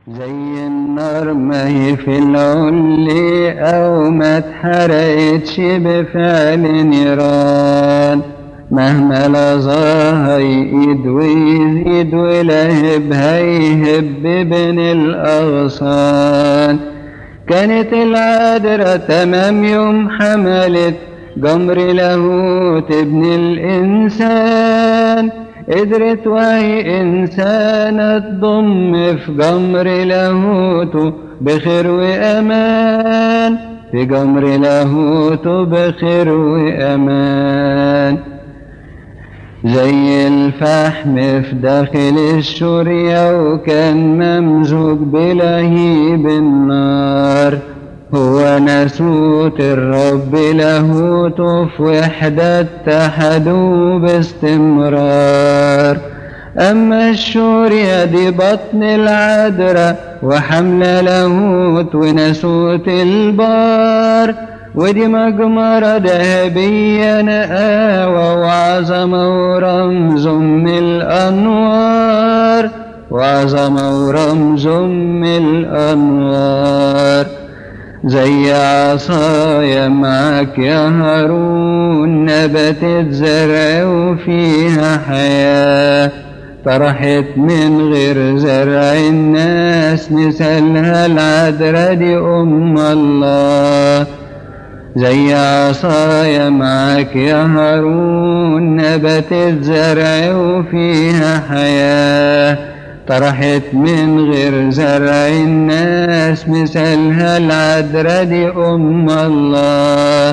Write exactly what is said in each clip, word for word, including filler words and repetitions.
زي النار ما هي في العلي أو ما اتحرقتش بفعل نيران، مهما لظاها يقيد ويزيد ولهبها يهب بين الأغصان. كانت العذراء تمام يوم حملت جمر لاهوت ابن الإنسان، قدرت وهي إنسانة تضم في جمر لاهوته بخير وأمان، في جمر لاهوته بخير وأمان. زي الفحم في داخل الشورية وكان ممزوج بلهيب النار، هو ناسوت الرب لاهوته في وحدة اتحدوا باستمرار. أما الشورية دي بطن العذراء وحمل لاهوت وناسوت البار، ودي مجمرة ذهبية نقاوة وعظمة ورمز من الأنوار، وعظمة ورمز من الأنوار. زي عصايا معك يا هارون نبتت زرع وفيها حياة، طرحت من غير زرع الناس مثالها العذراء دي أم الله. زي عصايا معك يا هارون نبتت زرع وفيها حياة، طرحت من غير زرع الناس مثالها العذراء دي أم الله.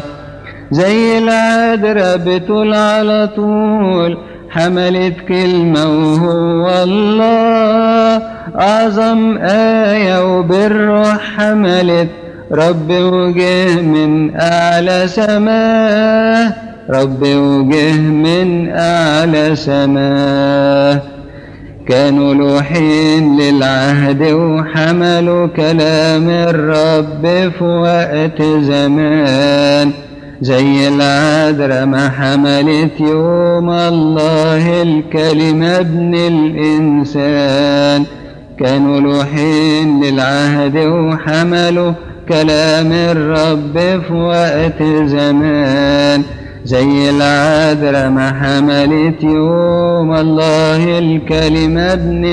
زي العذراء بتقول على طول حملت كلمة وهو الله، أعظم آية وبالروح حملت رب وجه من أعلى سماه، رب وجه من أعلى سماه. كانوا لوحين للعهد وحملوا كلام الرب في وقت زمان، زي العذراء ما حملت يوم الله الكلمة ابن الإنسان. كانوا لوحين للعهد وحملوا كلام الرب في وقت زمان، زي العذراء ما حملت يوم الله الكلمة ابن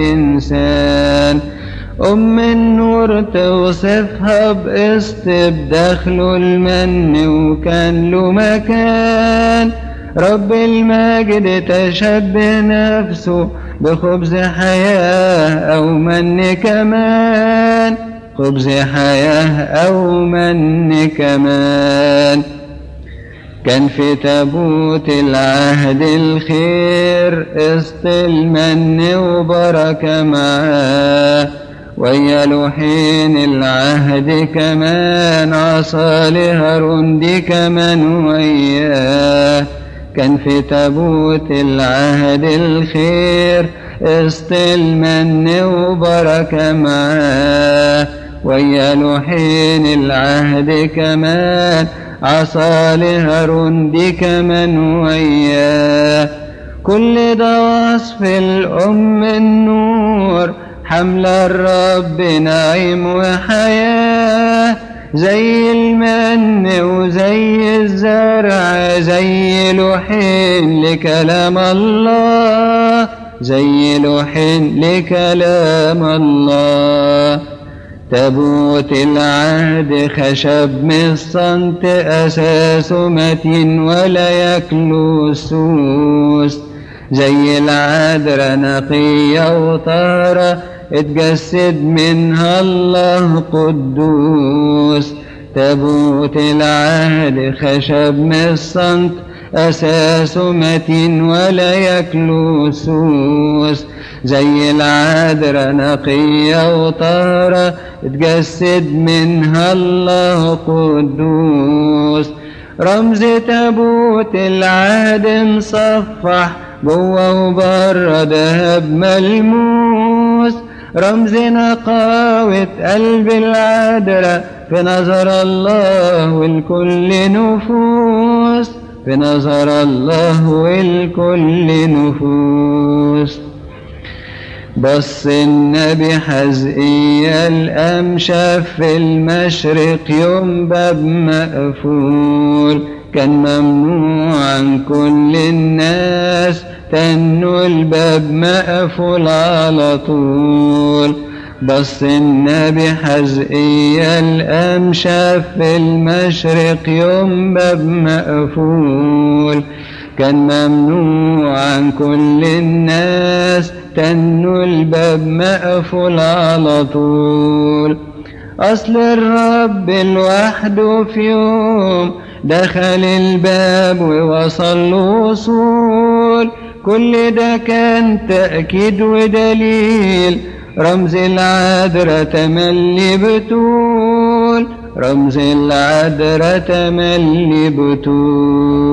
الإنسان. أم النور توصفها بقسط بدخله المن وكان له مكان، رب المجد تشبه نفسه بخبز حياة أو من كمان، خبز حياة أو من كمان. كان في تابوت العهد الخير قسط المن وبركة معاه، ويا لوحين العهد كمان عصا لهارون دي كمان وياه. كان في تابوت العهد الخير قسط المن وبركة معاه، ويا لوحين العهد كمان عصا لهارون دي كمان وياه. كل ده وصف الأم النور حملة الرب نعيم وحياة، زي المن وزي الزرع زي لوحين لكلام الله، زي لوحين لكلام الله. تابوت العهد خشب من الصمت أساسه متين ولا ياكله السوس، زي العذراء نقية وطهرة اتجسد منها الله قدوس. تابوت العهد خشب من الصمت أساسه متين ولا ياكله سوس، زي العذراء نقية وطهرة اتجسد منها الله قدوس. رمز تابوت العهد مصفح جوه وبره دهب ملموس، رمز نقاوة قلب العذراء في نظر الله والكل نفوس، في نظر الله والكل نفوس. بص النبي حزقيال قام شاف في المشرق يوم باب مقفول، كان ممنوع عن كل الناس تنه الباب مقفول على طول. بص النبي حزقيال قام شاف في المشرق يوم باب مقفول، كان ممنوع عن كل الناس تنه الباب مقفول على طول. أصل الرب لوحده في يوم دخل الباب ووصل وصول، كل ده كان تأكيد ودليل، رمز العذراء تملي بتول، رمز العذراء تملي بتول.